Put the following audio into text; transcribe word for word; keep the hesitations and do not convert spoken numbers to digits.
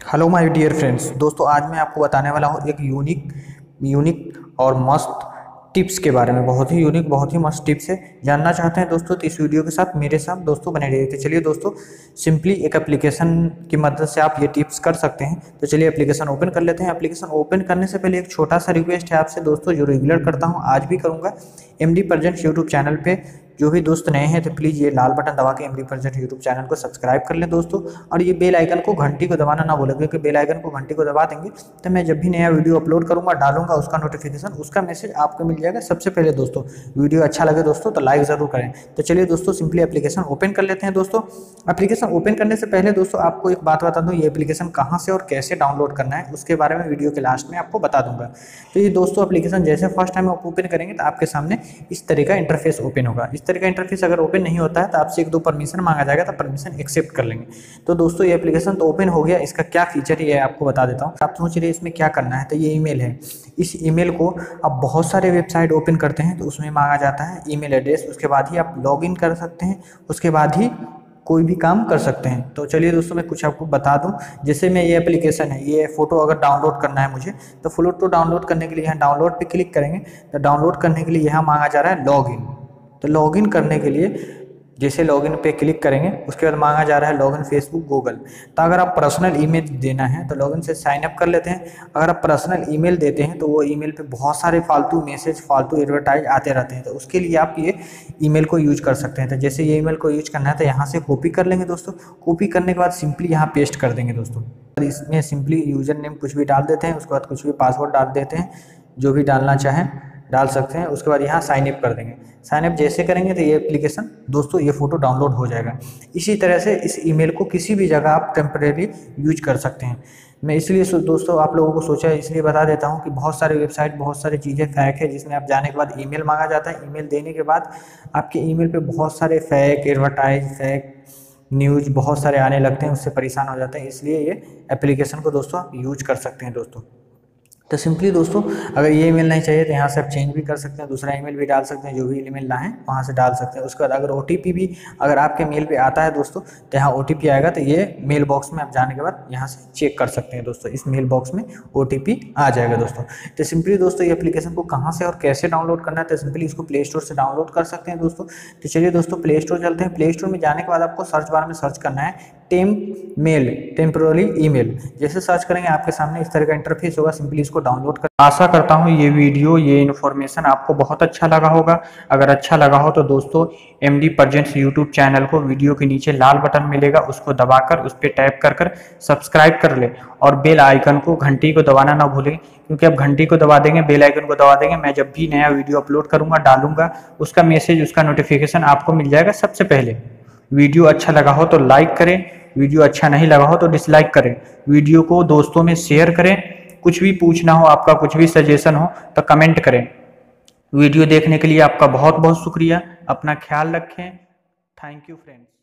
Hello my dear friends. दोस्तों आज मैं आपको बताने वाला हूँ एक यूनिक यूनिक और मस्त टिप्स के बारे में। बहुत ही यूनिक बहुत ही मस्त टिप्स है। जानना चाहते हैं दोस्तों तो इस वीडियो के साथ मेरे साथ दोस्तों बने रहिए। तो चलिए दोस्तों, सिंपली एक एप्लीकेशन की मदद से आप ये टिप्स कर सकते हैं। तो चलिए एप्लीकेशन ओपन कर लेते हैं। एप्लीकेशन ओपन करने से पहले एक छोटा सा रिक्वेस्ट है आपसे दोस्तों, जो रेगुलर करता हूँ आज भी करूँगा। M D presents YouTube channel पे जो भी दोस्त नए हैं तो प्लीज़ ये लाल बटन दबा के M D present YouTube channel को सब्सक्राइब कर लें दोस्तों। और ये बेल आइकन को घंटी को दबाना ना भूलें, क्योंकि बेल आइकन को घंटी को दबा देंगे तो मैं जब भी नया वीडियो अपलोड करूँगा डालूंगा उसका नोटिफिकेशन उसका मैसेज आपको मिल जाएगा सबसे पहले दोस्तों। वीडियो अच्छा लगे दोस्तों तो लाइक ज़रूर करें। तो चलिए दोस्तों सिंपली एप्लीकेशन ओपन कर लेते हैं दोस्तों। एप्लीकेशन ओपन करने से पहले दोस्तों आपको एक बात बता दूँ, ये एप्लीकेशन कहाँ से और कैसे डाउनलोड करना है उसके बारे में वीडियो के लास्ट में आपको बता दूंगा। तो ये दोस्तों एप्लीकेशन जैसे फर्स्ट टाइम आप ओपन करेंगे तो आपके सामने इस तरह का इंटरफेस ओपन होगा। इस तरह का इंटरफेस अगर ओपन नहीं होता है तो आपसे एक दो परमिशन मांगा जाएगा, तो परमिशन एक्सेप्ट कर लेंगे। तो दोस्तों ये एप्लीकेशन तो ओपन हो गया। इसका क्या फीचर है आपको बता देता हूँ। आप सोच रहे इसमें क्या करना है, तो ये ईमेल है। इस ईमेल को आप बहुत सारे वेबसाइट ओपन करते हैं तो उसमें मांगा जाता है ईमेल एड्रेस। उसके बाद ही आप लॉगिन कर सकते हैं, उसके बाद ही कोई भी काम कर सकते हैं। तो चलिए दोस्तों मैं कुछ आपको बता दूं। जैसे मैं ये एप्लीकेशन है, ये फ़ोटो अगर डाउनलोड करना है मुझे, तो फोटो डाउनलोड करने के लिए यहाँ डाउनलोड पे क्लिक करेंगे। तो डाउनलोड करने के लिए यहाँ मांगा जा रहा है लॉगिन। तो लॉगिन करने के लिए जैसे लॉगिन पे क्लिक करेंगे उसके बाद मांगा जा रहा है लॉगिन फेसबुक गूगल। तो अगर आप पर्सनल ईमेल देना है तो लॉगिन से साइन अप कर लेते हैं। अगर आप पर्सनल ईमेल देते हैं तो वो ईमेल पे बहुत सारे फालतू मैसेज फालतू एडवर्टाइज आते रहते हैं, तो उसके लिए आप ये ईमेल को यूज कर सकते हैं। तो जैसे ये ईमेल को यूज करना है तो यहाँ से कॉपी कर लेंगे दोस्तों। कॉपी करने के बाद सिंपली यहाँ पेस्ट कर देंगे दोस्तों। इसमें सिंपली यूजर नेम कुछ भी डाल देते हैं, उसके बाद कुछ भी पासवर्ड डाल देते हैं, जो भी डालना चाहें डाल सकते हैं। उसके बाद यहाँ साइन अप कर देंगे। साइन अप जैसे करेंगे तो ये एप्लीकेशन दोस्तों ये फ़ोटो डाउनलोड हो जाएगा। इसी तरह से इस ईमेल को किसी भी जगह आप टेम्परेरी यूज कर सकते हैं। मैं इसलिए दोस्तों आप लोगों को सोचा इसलिए बता देता हूँ कि बहुत सारे वेबसाइट बहुत सारी चीज़ें फेक है, जिसमें आप जाने के बाद ईमेल मांगा जाता है। ईमेल देने के बाद आपके ईमेल पे बहुत सारे फेक एडवर्टाइज फेक न्यूज़ बहुत सारे आने लगते हैं, उससे परेशान हो जाते हैं। इसलिए ये एप्लीकेशन को दोस्तों आप यूज कर सकते हैं दोस्तों। तो सिंपली दोस्तों अगर ये ईमेल नहीं चाहिए तो यहाँ से आप चेंज भी कर सकते हैं, दूसरा ईमेल भी डाल सकते हैं, जो भी ईमेल ना है वहाँ से डाल सकते हैं। उसके बाद अगर ओटीपी भी अगर आपके मेल पे आता है दोस्तों तो यहाँ ओटीपी आएगा, तो ये मेल बॉक्स में आप जाने के बाद यहाँ से चेक कर सकते हैं दोस्तों। इस मेल बॉक्स में ओटीपी आ जाएगा दोस्तों। तो सिंपली दोस्तों ये एप्लीकेशन को कहाँ से और कैसे डाउनलोड करना है, तो सिंपली इसको प्ले स्टोर से डाउनलोड कर सकते हैं दोस्तों। तो चलिए दोस्तों प्ले स्टोर चलते हैं। प्ले स्टोर में जाने के बाद आपको सर्च बार में सर्च करना है टेम्प मेल टेम्पररी ईमेल। जैसे सर्च करेंगे आपके सामने इस तरह का इंटरफेस होगा। सिंपली इसको डाउनलोड कर। आशा करता हूँ ये वीडियो ये इन्फॉर्मेशन आपको बहुत अच्छा लगा होगा। अगर अच्छा लगा हो तो दोस्तों M D presents YouTube channel को वीडियो के नीचे लाल बटन मिलेगा, उसको दबाकर उस पर टैप कर कर सब्सक्राइब कर ले और बेल आइकन को घंटी को दबाना ना भूलें, क्योंकि अब घंटी को दबा देंगे बेल आइकन को दबा देंगे, मैं जब भी नया वीडियो अपलोड करूँगा डालूंगा उसका मैसेज उसका नोटिफिकेशन आपको मिल जाएगा सबसे पहले। वीडियो अच्छा लगा हो तो लाइक करें, वीडियो अच्छा नहीं लगा हो तो डिसलाइक करें। वीडियो को दोस्तों में शेयर करें। कुछ भी पूछना हो आपका कुछ भी सजेशन हो तो कमेंट करें। वीडियो देखने के लिए आपका बहुत बहुत शुक्रिया। अपना ख्याल रखें। Thank you friends.